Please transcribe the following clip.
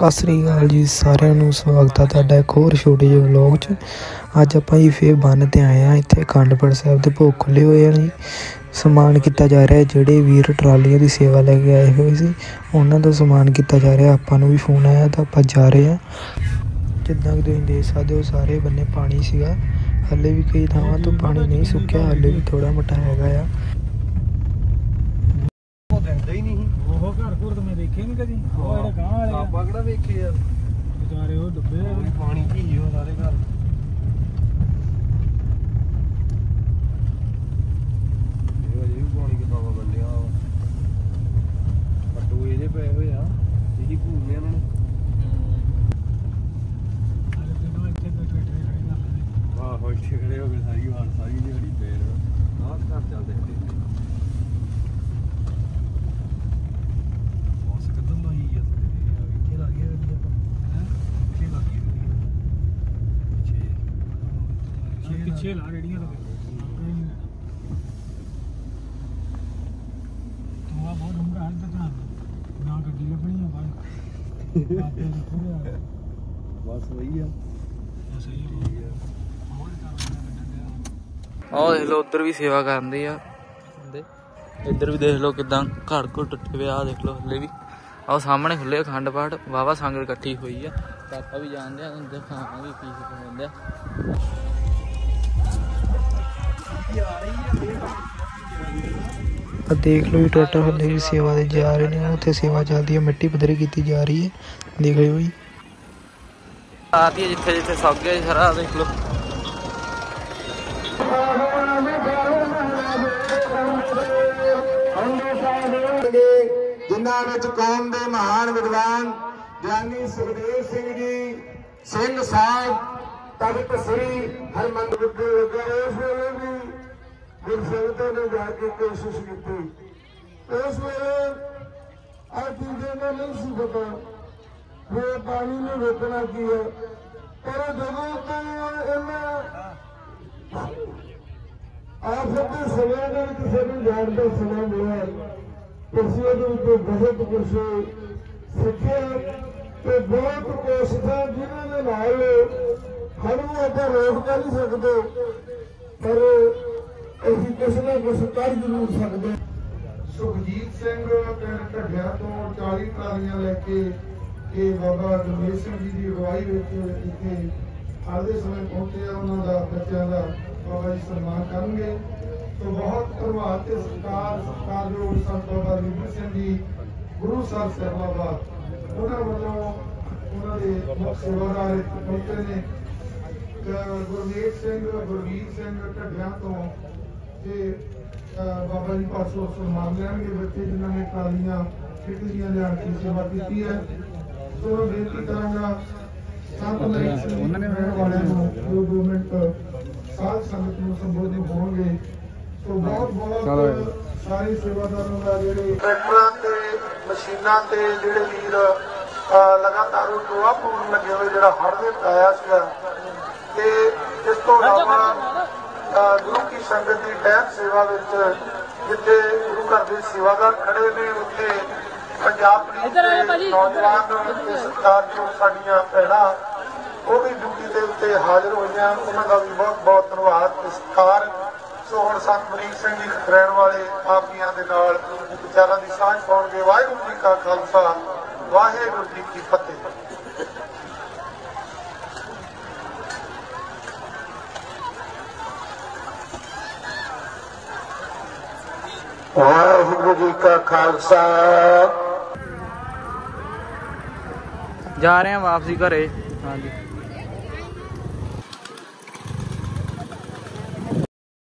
सत श्री अकाल जी सारिਆਂ ਨੂੰ स्वागत है तुहाडा एक होर छोटे ਜਿਹੇ व्लॉग च। अज आपां जी फिर बन ते आए हैं इत्थे अखंड पाठ साहिब दे भोग खुले हुए हैं जी। समान किया जा रहा है जिहड़े वीर ट्रालियां की सेवा लैके आए हुए सी उन्हां दा समान किया जा रहा है। आपां नूं भी फोन आया तो आपां जा रहे हैं। जिद्दां कि तुसीं देख सकदे हो सारे बन्ने पानी सीगा, हले भी कई थावां तो पानी नहीं सुक्या, हले भी थोड़ा मोटा हैगा आ। ही नहीं वो घर घुर तो मैं देखे नहीं कभी वो जेडे गांव वाले आपा किहड़ा वेखे यार बेचारे वो डुबे पानी की ही हो सारे घर ये जी पानी के बाबा बंदिया पट्टू ये पे हुए आ यही घूमने उन्होंने अरे दिनों इतने बैठे वाह हो खड़े हो गए सारी दिहाड़ी पैर हां घर चलते थे पीछे ला रेडियां लगे तो बहुत डूंगा है तो ना गड्डी लभनी है बाहर आपे पूरे बस वही है बस यही है और काम देख लो उधर भी सेवा करते हैं, इधर भी देख लो किदा घर घुर टुटे पे। आ देख लो हले भी आओ सामने खुले अखंड पाठ वाहवा संगत इकट्ठी हुई है। पापा भी जानते हैं दिखावांगे की होंगे। देख लो टोटल हले भी सेवा दे जा रहे हैं, उत्थे सेवा चलती है, मिट्टी पद्धरी की जा रही है। देख लो जी आती है जिथे जिथे सब गया सारा देख लो। जिन्हां विच कौम दे महान विद्वान ज्ञानी सुखदेव सिंह जी सिंह साहब तख्त श्री हरमंदिर लगा उस वेले भी गुरसंगतां ने जाके कोशिश की। उस वेले आ चीज़ों का नहीं सी पता वो पानी में रोकना की है, पर जदों तो इन्हां आफत के समय में किसी को जान का समय मिला बहुत कुछ सीखिया तो बहुत कोशिशा जिन्होंने नाल हम आप रोक कर नहीं सकते, पर असीं कुछ ना कुछ कर जरूर सकते। सुखजीत सिंह पिंड ढड्डिया तो 40 ट्रालियां लैके ये बाबा गणेश सिंह जी की अगवाई इतने आज के समय पहुंचे, उन्होंने बच्चों का बाबा जी सन्मान करेंगे। तो बहुत प्रभात के सरकार जो संत बाबा लीडर सिंह जी गुरु साहब साहबाबाद उन्होंने वालों उन्होंने मुख्य सेवादार पहुंचे ने गुरमीत सिंह गुरवीर सिंह ढड्डिया तो ये बाबा जी पासों सम्मान लेंगे बच्चे जिन्होंने ट्रालियां खिड़कियां लिया की सेवा की है। तो मैं बेनती करांगा संत नरेश सिंह वाले जो 2 मिनट साध संगत को संबोधित होंगे। तो बहुत सारी सेवादारों का जेडे ट्रैक्टरां ते मशीनां ते जेडे वीर लगातार टोआ पूर्ण लगे हुए जो हड़ दे पाया ते इस तो इलावा गुरु की संगत की टहल सेवा जिथे गुरु घर के सेवादार खड़े ने उत्थे पंजाब पुलिस नौजवान सरकार जो साडियां भैणां वो भी ड्यूटी के उत्ते हाजिर हुई, उन्होंने भी बहुत बहुत धन्यवाद सत्कार। सो हुण संत अमरीक सिंह जी खतरैन वाले आप जी के नाल विचारां दी सांझ पाउणगे। वाहिगुरू जी का खालसा वाहिगुरू जी की फतेह। वाहिगुरू जी का खालसा। जा रहे हैं वापसी घरे। हाँ जी।